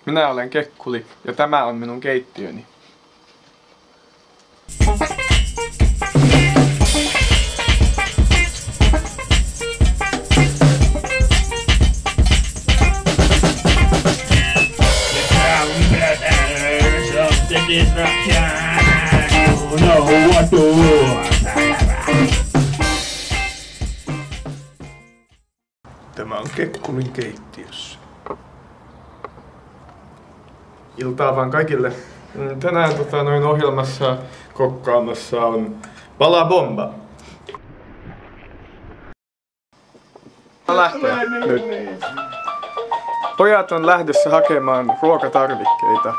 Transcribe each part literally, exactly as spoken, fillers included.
Minä olen Kekkuli ja tämä on minun keittiöni. Tämä on Kekkulin keittiössä. Iltaa vaan kaikille. Tänään tota, noin ohjelmassa kokkaamassa on Bala Bomba. Lähtee nyt. Pojat on lähdössä hakemaan ruokatarvikkeita.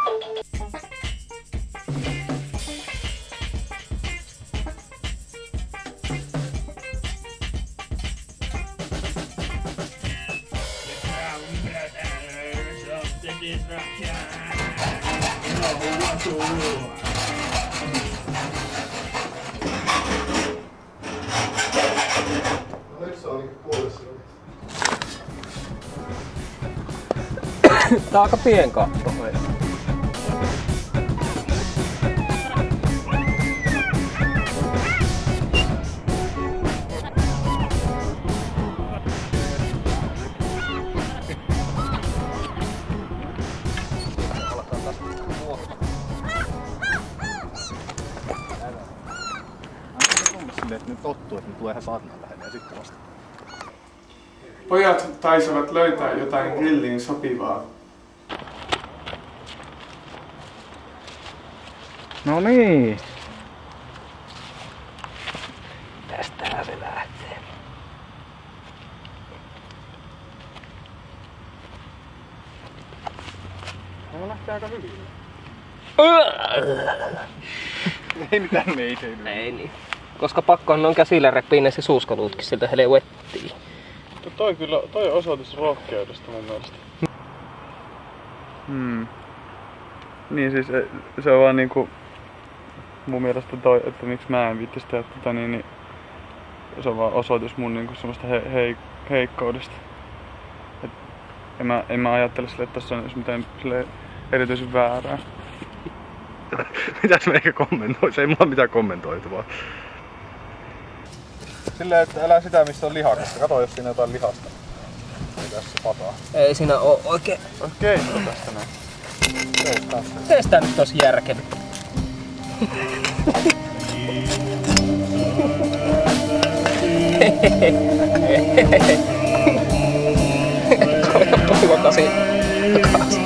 Tää on aika pienkatto. Nyt tottuu, että ne tulee ihan saatana lähelle ja sitten vasta. Pojat taisivat löytää jotain grilliin sopivaa. No niin. Tästähän se lähtee. No lähtee aika hyvin. Ei mitään meitä. Ei niin. Koska pakkohan on käsillä repii ne se suuskaluutkin siltä helvettiin. Toi kyllä, toi osoitus rohkeudesta mun mielestä. Hmm. Niin siis se on vaan niinku mun mielestä toi, että miksi mä en viittis tehdä tätä niin, niin se on vaan osoitus mun niinku semmoista he, hei, heikkoudesta. Et en mä, en mä ajattele sille, että tässä on mitään erityisen väärää. Mitäs meikä kommentoi? Se ei mulla mitään kommentoitavaa. Silleen, että älä sitä missä on lihakasta. Kato jos siinä on jotain lihasta. Mitäs se pataa? Ei siinä oo oikein. On keitto tästä näin. Teestaa. Teestää nyt tosi järkevi. Toivo kasi. Kasi.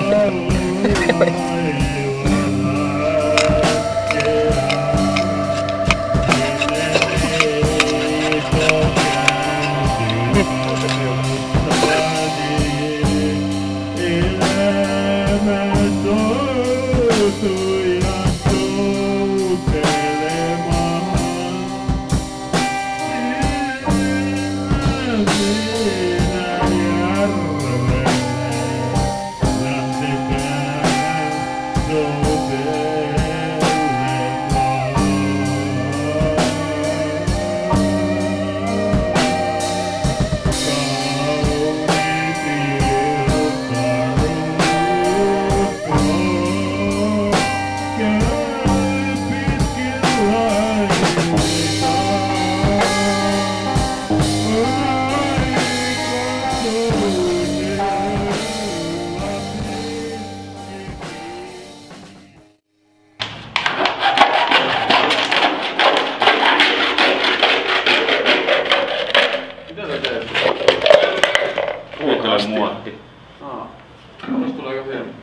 Muotti. Aa. Tuosta tulee aika hieno.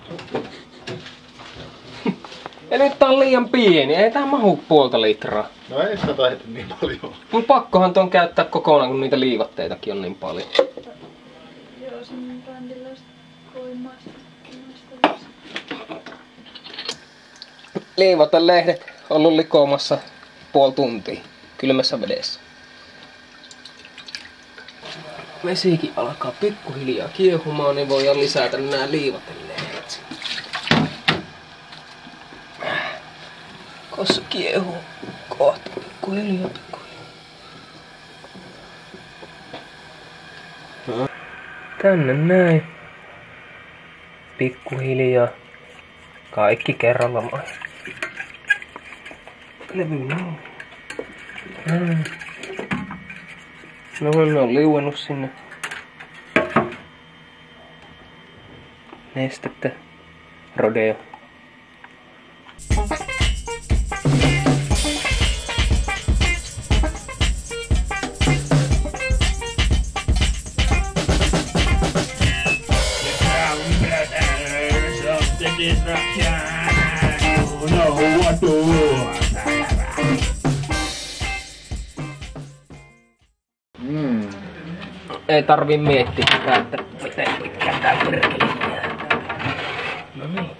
Ja nyt tää on liian pieni, ei tää mahu puolta litraa. No ei sitä taida niin paljon. Mut pakkohan ton käyttää kokonaan, kun niitä liivatteitakin on niin paljon. Joo, sen bändillä voimaista. Liivotelehdet ollut likoamassa puoli tuntia kylmässä vedessä. Vesikin alkaa pikkuhiljaa kiehumaan, niin voidaan lisätä nämä liivatelehdet. Kossa kiehuu kohta pikkuhiljaa pikkuhiljaa. Tänne näin. Pikkuhiljaa. Kaikki kerralla mai. Levy no. Mm. No ne on liuennut sinne. Nestettä. Rodeo. Mm. Ei tarvii miettiä sitä, että miten pitkään tää perkele. No niin.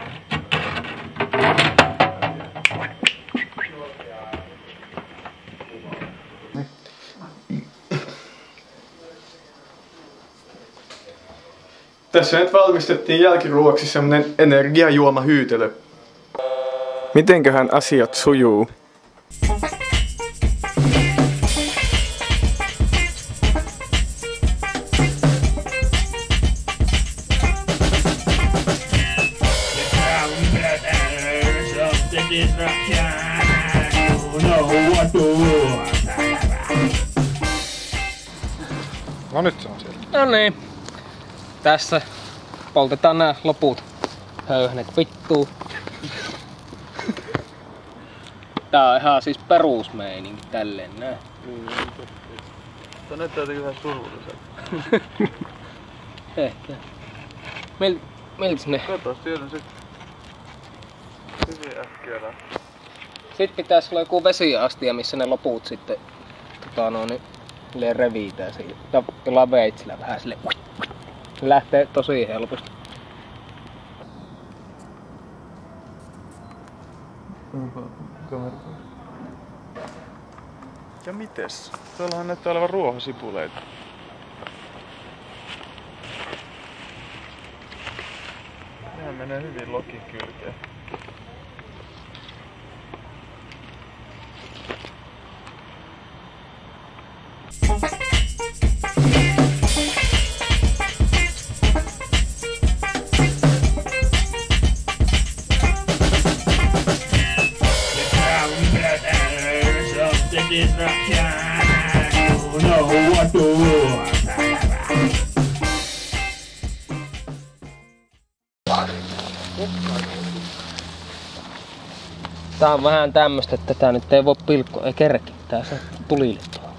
Tässä nyt valmistettiin jälkiruoksi semmonen energiajuomahyytelö. Mitenköhän asiat sujuu? No nyt se on siellä. No niin. Tässä poltetaan nämä loput höyhenet vittuun. Tää on ihan siis perusmeininki tälleen näin. Tää näyttää jotenkin vähän surulliselta. Ehkä. Mil, miltäs ne? Kato, siellä on se hyvin äkkiä lähtee. Sitten pitäis olla joku vesiastia, missä ne loput sitten tota no niin silleen revitään sille. Jollain veitsillä vähän silleen. Lähtee tosi helposti. Ja mites? Tuollahan näyttää olevan ruohosipuleita. Nehän menee hyvin lokin kylkeen. Tää on vähän tämmöstä, että tää nyt ei voi pilkkoa, ei kerki. Tää saa tulille tuohon.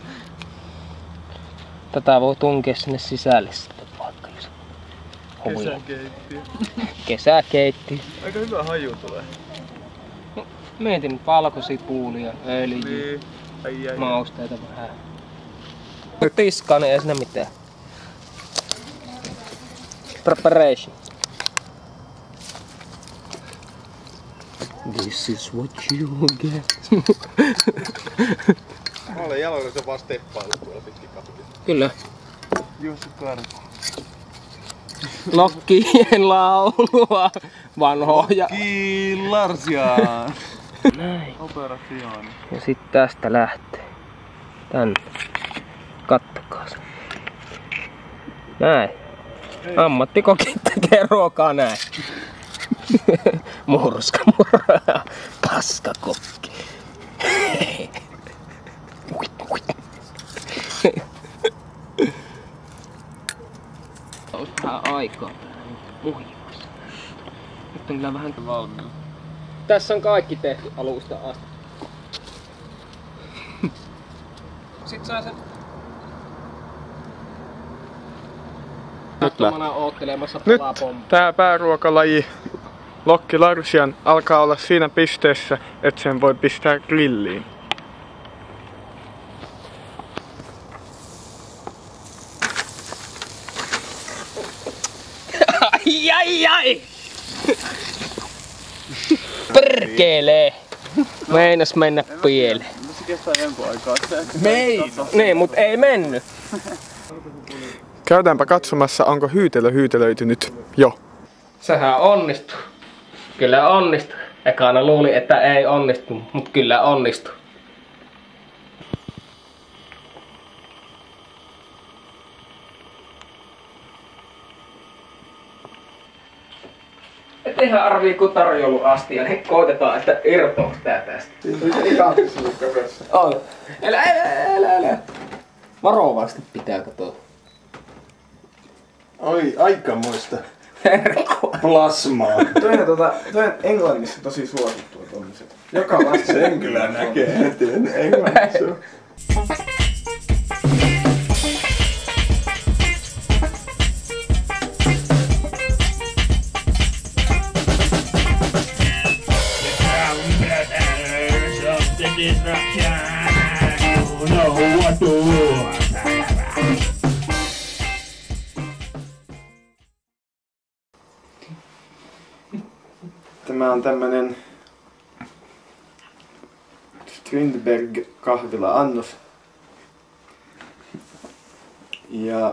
Tätä voi tunkea sinne sisälle sitten vaikka jos hovilla. Kesäkeittiö. Kesäkeittiö. Aika hyvä haju tulee. Mietin valkosipuulia, öljyä, Niin. Ai, ai, mausteita vähän. Kun tiskaa, niin ei siinä mitään. Preparation. This is what you get. Mä olen jaloilla se vaan steppailu tuolla pitkin kapitilla. Kyllä. Jussi Karpo. Lokkien laulua, vanhoja. Killarsiaan. Näin. Operationi. Ja sit tästä lähtee. Tänne. Kattokaa se. Näin. Ammattikokit tekee ruokaa näin. Murska ja paskakokki. Olisi vähän aikaa puhjimassa. Nyt on kyllä vähän valmiina. Tässä on kaikki tehty alusta asti. Sitten saa sen kattomana oottelemassa Nyt palapommi. tää pääruokalaji Lokki Larsian alkaa olla siinä pisteessä, että sen voi pistää grilliin. Ai ai ai! Perkelee! Meinas mennä pieleen. No se kestää jonkun aikaa. Mei! Niin, mut ei mennyt. Käydäänpä katsomassa, onko hyytelö hyytelöitynyt jo. Sehän onnistuu. Kyllä onnistuu. Ekana luuli, että ei onnistu, mut kyllä onnistuu. tehdään arvii kun tarjouluastia, niin koitetaan, että irtoaks tää tästä. Ihan pysynyt kädessä. On. Älä, älä, älä, älä. Varovasti pitää katoa. Oi, aikamoista Herkkoa. plasmaa. Toi on, tota, toi on Englannissa tosi suosittua tommoset. Joka lasta Sen kyllä näkee heti englannissa. Tämä on tämmönen Strindberg kahvila annos. Ja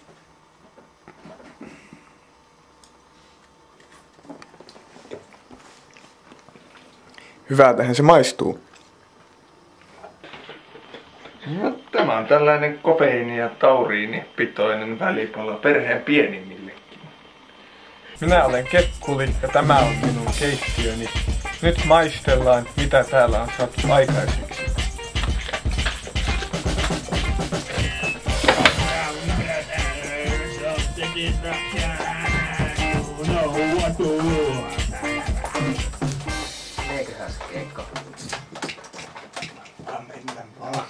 hyvältähän se maistuu. No, tämä on tällainen kofeiini- ja tauriinipitoinen välipala perheen pienimmillekin. Minä olen Kekkuli ja tämä on minun keittiöni. Nyt maistellaan, mitä täällä on saatu aikaiseksi. Eiköhän se keikka. Mennä vaan.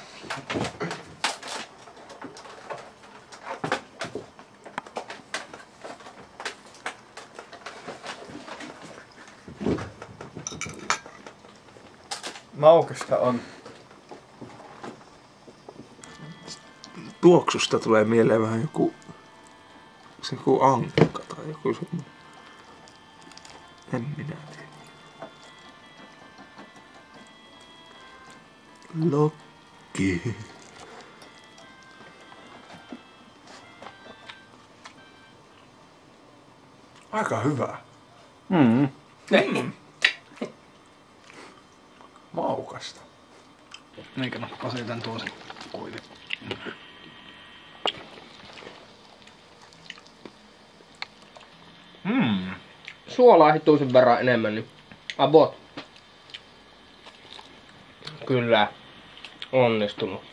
Maukasta on. Tuoksusta tulee mieleen vähän joku, se joku ankka tai joku semmoinen. En minä tiedä. Lokki. Aika hyvä. Mm. Maukasta. Eikä mä asetan toisen koille. Mm. Suolaa hituisen verran enemmän, niin about. Kyllä. Onnistunut.